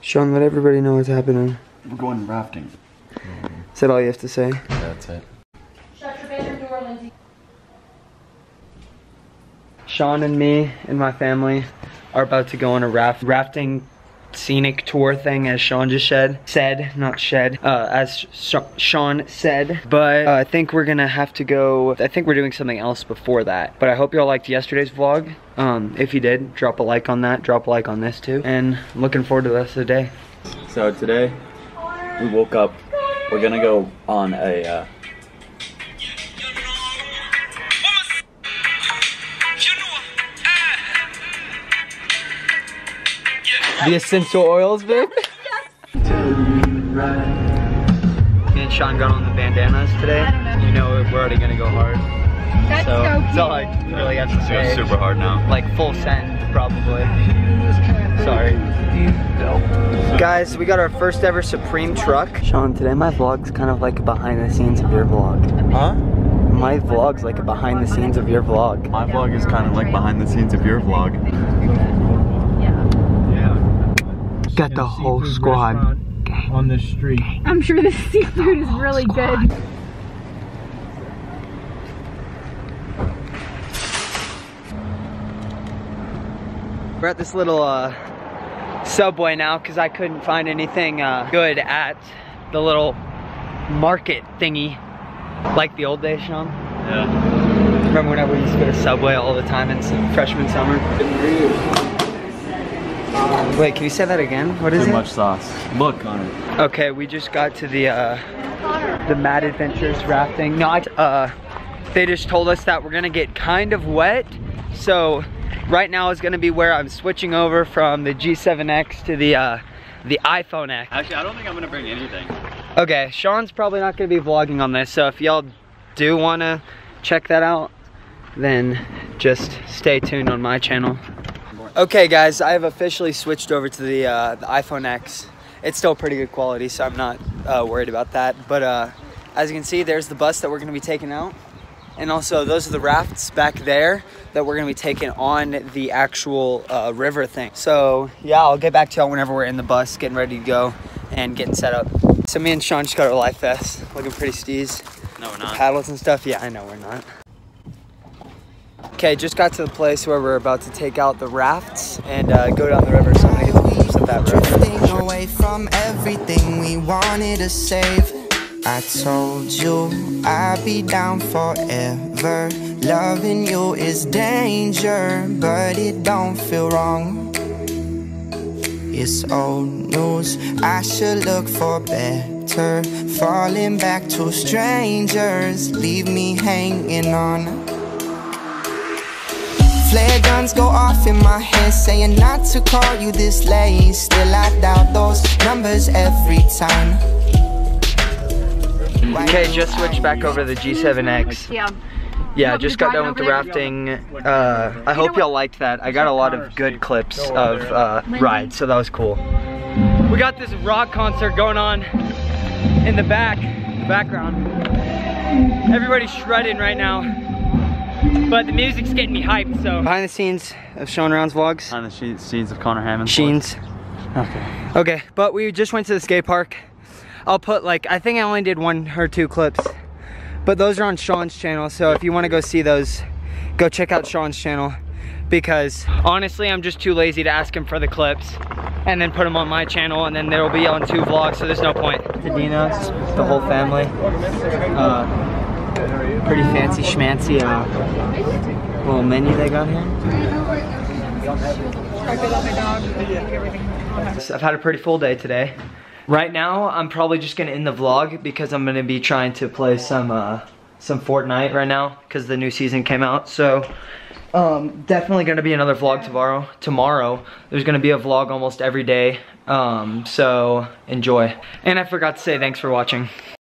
Sean, let everybody know what's happening. We're going rafting. Is that all you have to say? Yeah, that's it. Shut your bedroom door, Lindsay. Sean and me and my family are about to go on a rafting scenic tour thing, as Sean just said, not shed, as Sean said. But I think we're gonna have to go, I think we're doing something else before that. But I hope y'all liked yesterday's vlog. If you did, drop a like on that, drop a like on this too. And I'm looking forward to the rest of the day. So today, we woke up, we're gonna go on a, The essential oils, babe? Me and Sean got on the bandanas today. You know we're already gonna go hard. That's so cute. That's all I really have to say. go super hard now. Like full send, probably. Sorry. Guys, we got our first ever Supreme truck. Sean, today my vlog's kind of like a behind the scenes of your vlog. Huh? My vlog's like a behind the scenes of your vlog. My vlog is kind of like behind the scenes of your vlog. Got the whole squad on the street. I'm sure the seafood is really good. We're at this little Subway now because I couldn't find anything good at the little market thingy, like the old days, Sean. Yeah. Remember whenever we used to go to Subway all the time in freshman summer? Wait, can you say that again? What is it? Too much sauce. Look, Connor. Okay, we just got to the Mad Adventures rafting. No, they just told us that we're gonna get kind of wet. So right now is gonna be where I'm switching over from the G7X to the iPhone X. Actually, I don't think I'm gonna bring anything. Okay, Sean's probably not gonna be vlogging on this, so if y'all do wanna check that out, then just stay tuned on my channel. Okay guys, I have officially switched over to the iPhone X. It's still pretty good quality, so I'm not worried about that. But as you can see, there's the bus that we're gonna be taking out. And also those are the rafts back there that we're gonna be taking on the actual river thing. So yeah, I'll get back to y'all whenever we're in the bus, getting ready to go and getting set up. So me and Sean just got our life vests, looking pretty steez. No, we're not. Paddles and stuff, yeah, I know we're not. Okay, just got to the place where we're about to take out the rafts and go down the river. So I'm gonna get the pictures of that river. Drifting away from everything we wanted to save. I told you I'd be down forever. Loving you is danger, but it don't feel wrong. It's old news, I should look for better. Falling back to strangers, leave me hanging on. Flare guns go off in my head, saying not to call you this late. Still I doubt those numbers every time. Okay, just switched back over to the G7X. Yeah, just got done with the rafting. I hope y'all liked that. I got a lot of good clips of rides, so that was cool. We got this rock concert going on in the background. Everybody's shredding right now. But the music's getting me hyped, so. Behind the scenes of Sean Round's vlogs. On the scenes of Connor Hammond's Sheens. Okay. Okay, but we just went to the skate park. I'll put like, I think I only did 1 or 2 clips. But those are on Sean's channel, so if you want to go see those, go check out Sean's channel. Because honestly, I'm just too lazy to ask him for the clips and then put them on my channel, and then they'll be on 2 vlogs, so there's no point. To Dino's, the whole family. Pretty fancy schmancy little menu they got here. I've had a pretty full day today. Right now, I'm probably just gonna end the vlog because I'm gonna be trying to play some Fortnite right now because the new season came out. So definitely gonna be another vlog tomorrow. There's gonna be a vlog almost every day. So enjoy. And I forgot to say thanks for watching.